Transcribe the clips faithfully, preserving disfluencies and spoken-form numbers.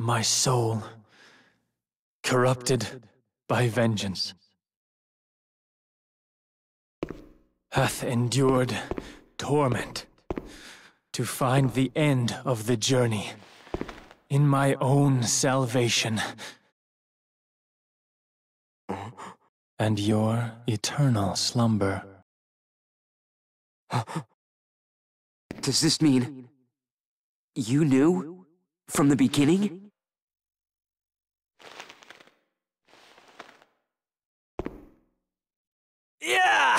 my soul, corrupted by vengeance, hath endured torment to find the end of the journey in my own salvation and your eternal slumber. Does this mean you knew from the beginning? Yeah!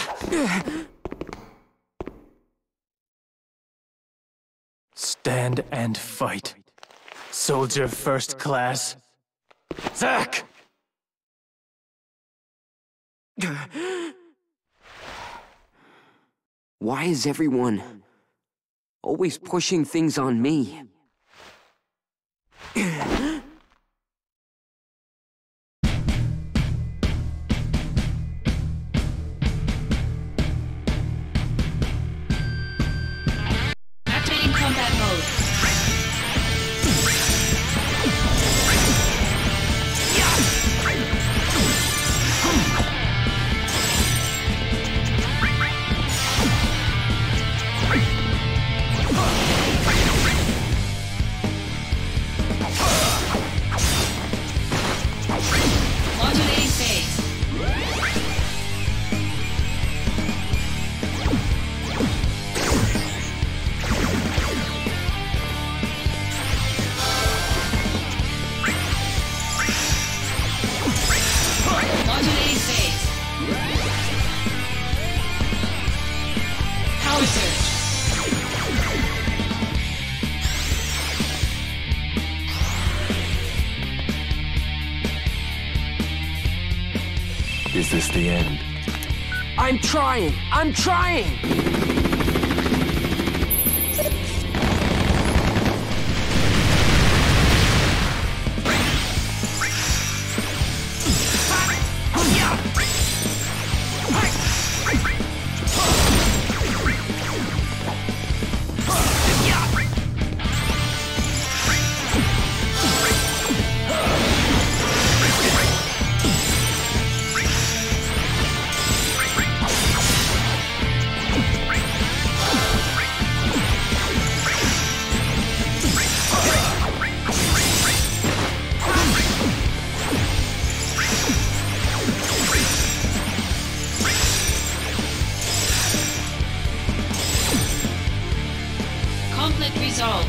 Stand and fight, soldier first class. Zack! Why is everyone always pushing things on me? Activating combat mode. Modulating phase. Modulating phase. Power surge. Is this the end? I'm trying! I'm trying! Conflict resolved.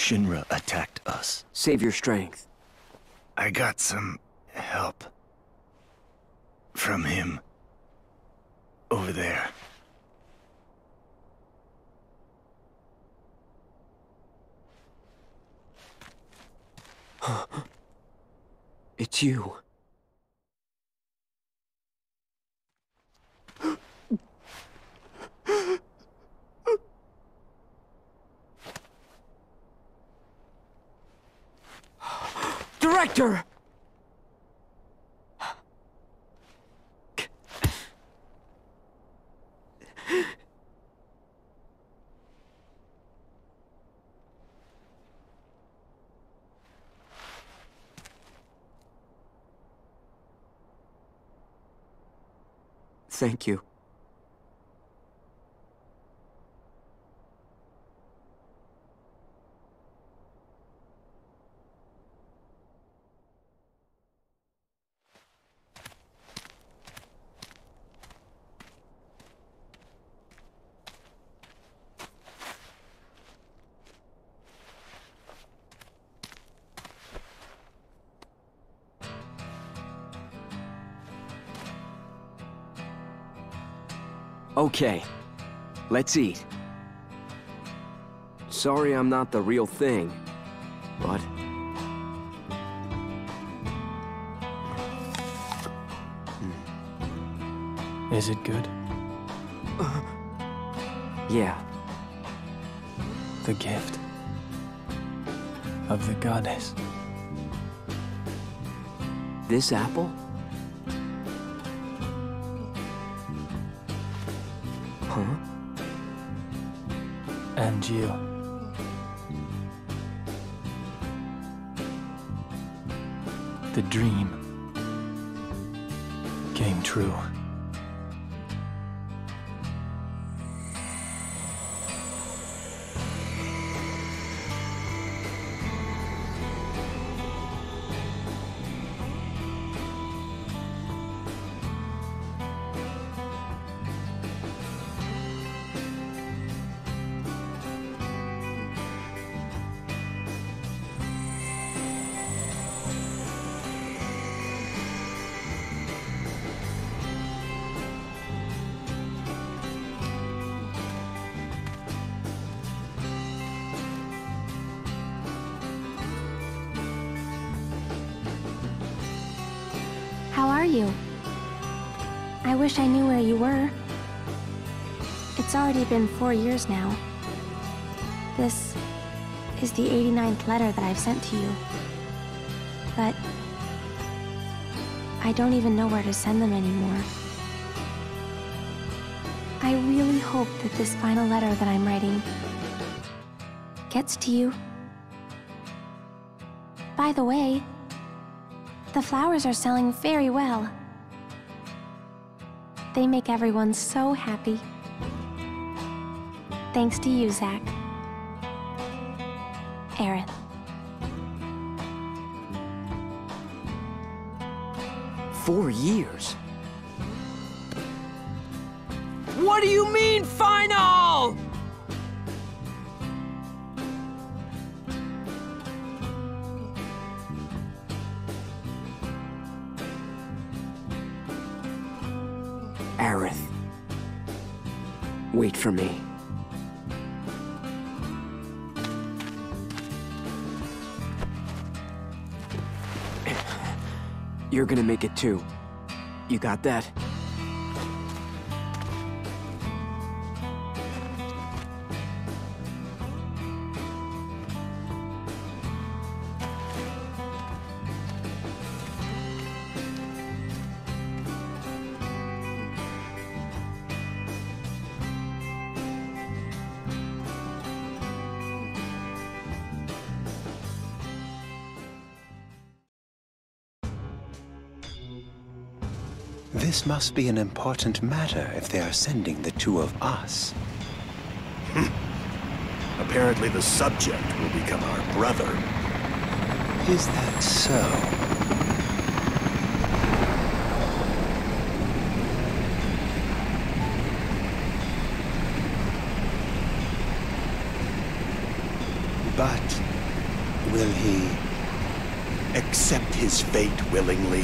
Shinra attacked us. Save your strength. I got some help from him over there. It's you. Director! Thank you. Okay, let's eat. Sorry I'm not the real thing, but... Is it good? Uh, yeah. The gift of the goddess. This apple? Huh? And you. The dream came true. How are you? I wish I knew where you were. It's already been four years now. This is the eighty-ninth letter that I've sent to you. But I don't even know where to send them anymore. I really hope that this final letter that I'm writing gets to you. By the way, the flowers are selling very well. They make everyone so happy. Thanks to you, Zack. Aerith. Four years? What do you mean, final? Aerith. Wait for me. You're gonna make it too. You got that? This must be an important matter if they are sending the two of us. Apparently the subject will become our brother. Is that so? But willingly?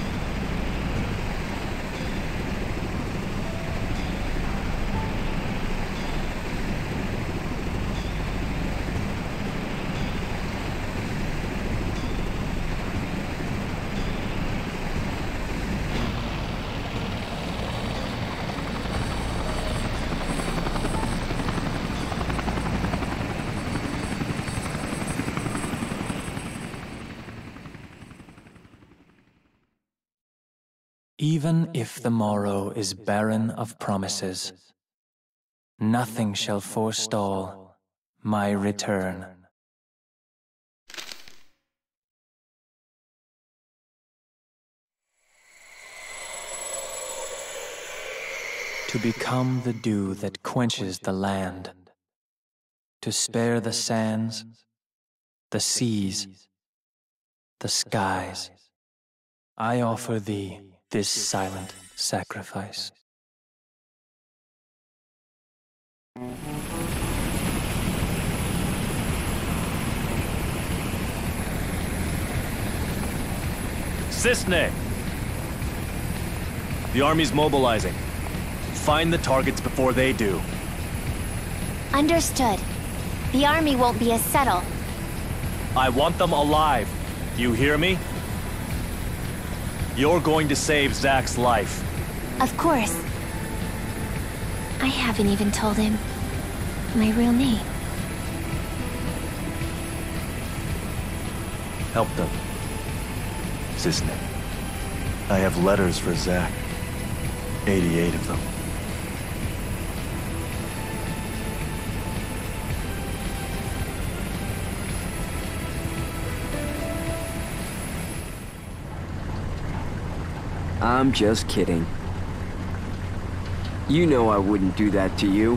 Even if the morrow is barren of promises, nothing shall forestall my return. To become the dew that quenches the land, to spare the sands, the seas, the skies, I offer thee this silent sacrifice. Cisne! The army's mobilizing. Find the targets before they do. Understood. The army won't be as subtle. I want them alive. You hear me? You're going to save Zack's life. Of course. I haven't even told him my real name. Help them. Cisne. I have letters for Zack. eighty-eight of them. I'm just kidding. You know I wouldn't do that to you.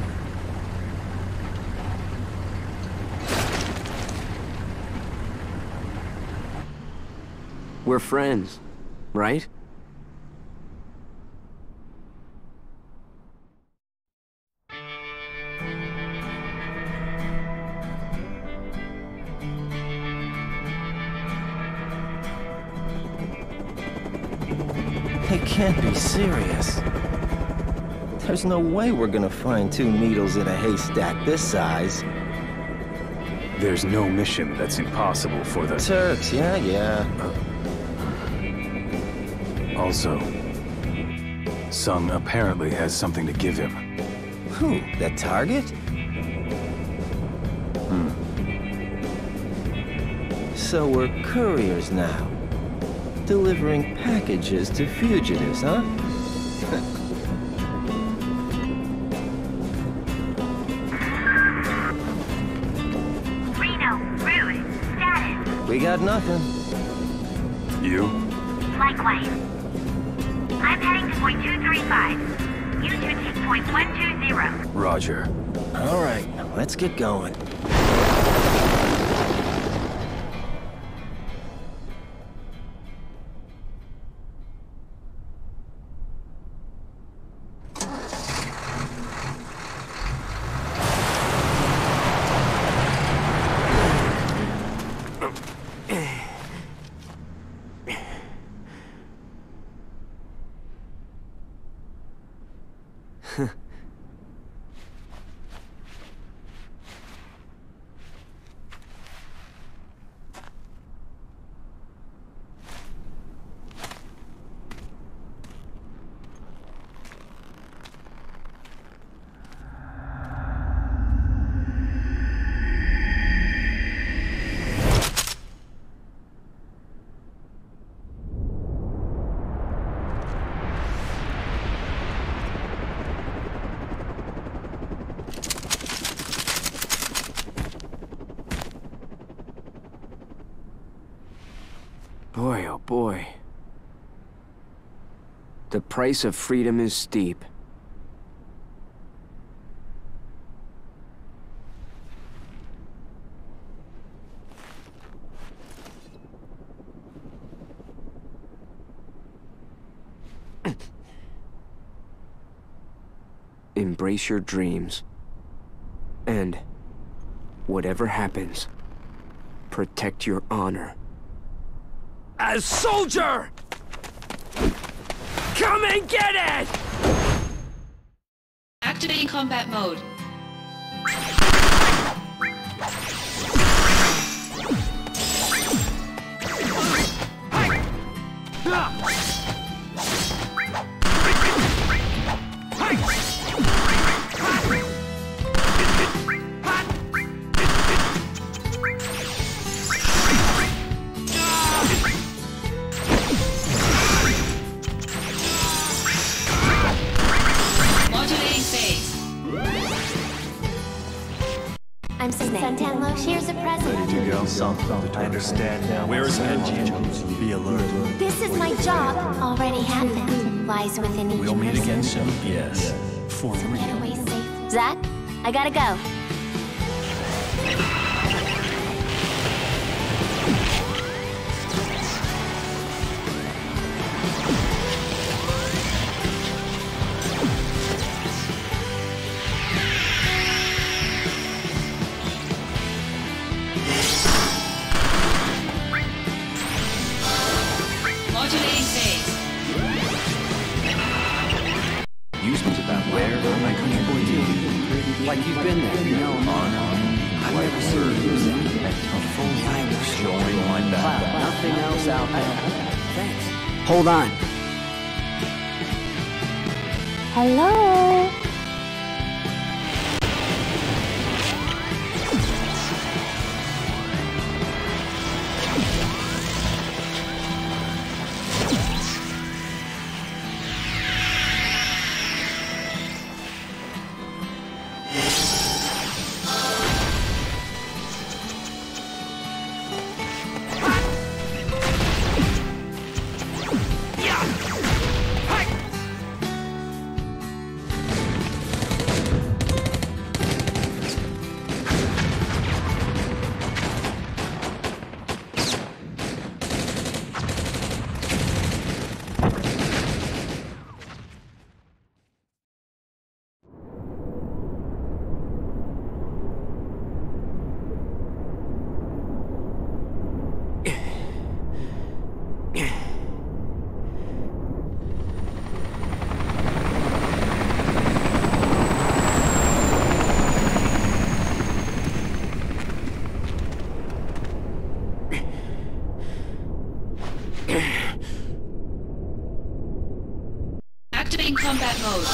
We're friends, right? They can't be serious. There's no way we're gonna find two needles in a haystack this size. There's no mission that's impossible for the... Turks, yeah, yeah. Also, Sung apparently has something to give him. Who? The target? Hmm. So we're couriers now. Delivering packages to fugitives, huh? Reno, Root, status. We got nothing. You? Likewise. I'm heading to point two three five. You two take point one two zero. Roger. All right, let's get going. Boy, oh boy. The price of freedom is steep. Embrace your dreams. And whatever happens, protect your honor. A soldier! Come and get it! Activating combat mode. I'm Santano. Here's a present. Ready to go? Something. I understand now. Where is Angie? Be alert. This is my job. Already happened. Lies within each We'll meet person. again soon. Yes. For real. Get away safe. Zach, I gotta go. Modulating phase. Use me about where am I coming for you? Like you've been there, you know. I've never seen you use it. If only I was Showing my back. nothing else out there. Thanks. Hold on. Hello? Activating combat mode.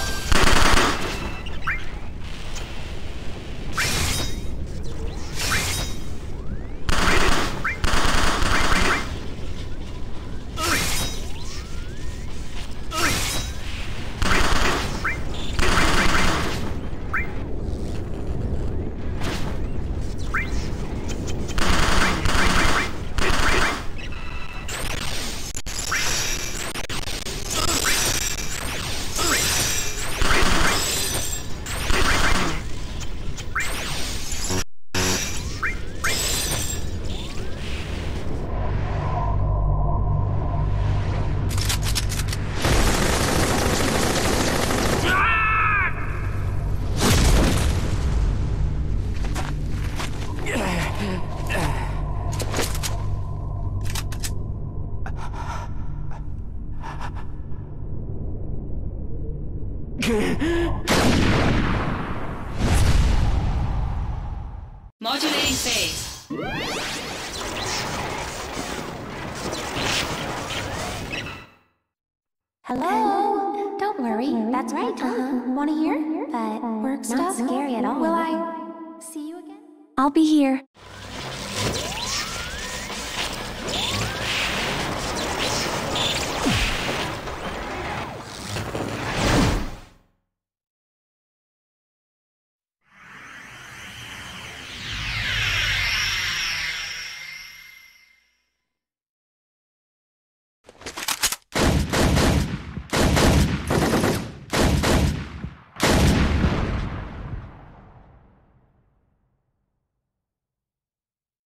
Modulating phase. Hello? Don't worry. That's right. Uh-huh. Want to hear? But work stuff? Not scary at all. Will I see you again? I'll be here.